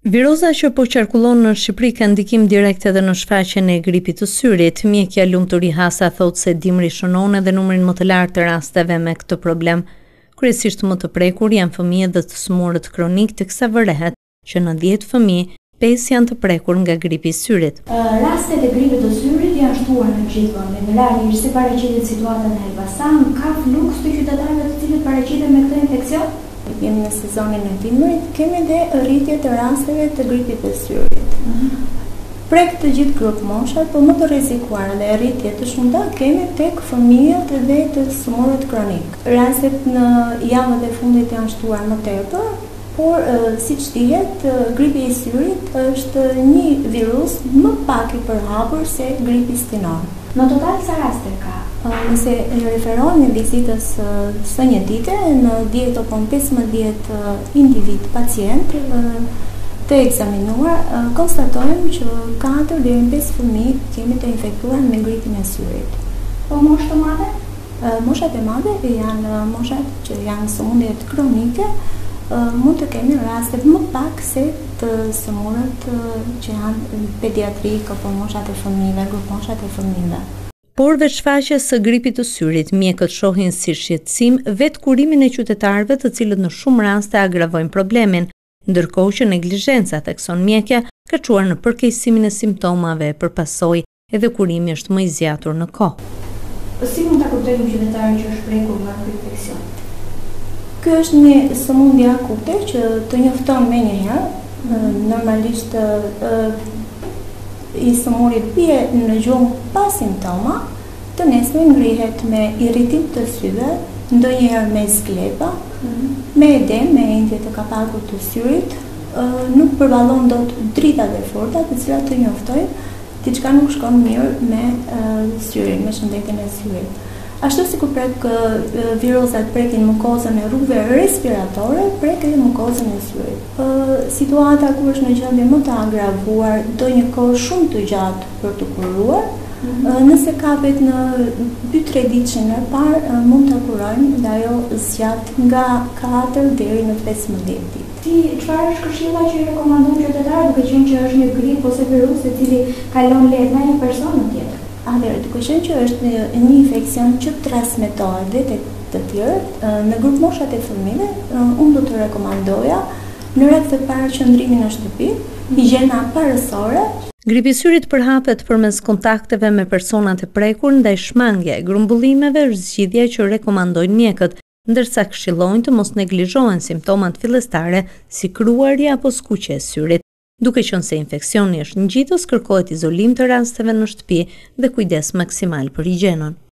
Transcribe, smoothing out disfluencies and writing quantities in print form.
Viroza që po qarkullon në Shqipëri ka ndikim direkt edhe në shfaqjen e gripit të syrit. Mjekja Lumturi Hasa thotë se dimri shënon edhe numrin më të lartë të rasteve me këtë problem. Kryesisht më të prekur janë fëmijët dhe të smurët kronik, teksa vërehet që në 10 fëmijë, 5 janë të prekur nga gripi i syrit. Rastet e gripit të syrit janë shtuar në gjithë vendin. Realisht si paraqitet situata në Elbasan, ka fluks të qytetarëve të cilët paraqiten me këtë infekcion? Jemi në sezonin e dimrit, kemi dhe rritje të rasteve të gripit të syrit. Prek të gjithë grup moshat, por më të rrezikuar dhe rritje të shumta kemi tek fëmijët dhe të smurët kronik. Rastet në javët e fundit janë shtuar më tepër, por siç dihet, gripi i syrit është një virus më pak i përhapur se gripi stinor. Në total sa raste ka? Nëse referohemi vizitës së një dite, në 10 apo 15 individ pacient të ekzaminuar, konstatojmë që 4 deri në 5 fëmijë kemi të infektuar me gripin e syrit. Po moshë të madhe? Moshat e madhe janë moshat që janë sëmundjet kronike, mund të kemi raste më pak se të sëmundjet që janë pediatrik apo moshat e fëmijëve, grup moshat e fëmijëve. Por veç shfaqjes së gripit të syrit, mjekët shohin si shqetësim vetë kurimin e qytetarëve të cilët në shumë raste agravojnë problemin, ndërkohë që neglizhenca, thekson mjekja, ka çuar në përkeqësimin e simptomave për pasojë edhe kurimi është më i zgjatur në kohë. Si mund ta kuptojmë qytetarin që është prekur nga ky infekcion? Ky është një sëmundje akute që të njofton menjëherë, normalisht i sëmurit bie në gjumë pa simptoma, të nesme ngrihet me irritim të syve, ndonjëherë me sklepa, me edem, me endje të kapakut të syrit, nuk përballon dot dritat e forta, të cilat të njoftojnë diçka nuk shkon mirë me syrin, me shëndetin e syrit. Ashtu si ku prek virusat prekin mukozën e rrugëve respiratore, prek edhe mukozën e syrit. Situata kur është në gjendje më të agravuar, do një kohë shumë të gjatë për të kuruar. Nëse kapet në 2-3 ditë në parë, mund të kurojmë dhe ajo zgjat nga 4 deri në 15 ditë. Çfarë është këshilla që i rekomandon qytetarët, duke qenë që është një grip ose virus i cili kalon lehtë nga një person në tjetër? Duke qenë që është një infekcion që transmetohet dhe tek të tjerët, në grup moshat e fëmijëve, unë do të rekomandoja në rreth të paraqendrimit në shtëpi, higjiena parësore. Gripi i syrit përhapet përmes kontakteve me personat e prekur ndaj shmangje, grumbullimeve është zgjidhja që rekomandojnë mjekët, ndërsa këshillojnë të mos neglizhohen simptomat fillestare si kruarja apo skuqja e syrit. Duke qenë se infeksioni është ngjitës, kërkohet izolim të rasteve në shtëpi dhe kujdes maksimal për higjienën.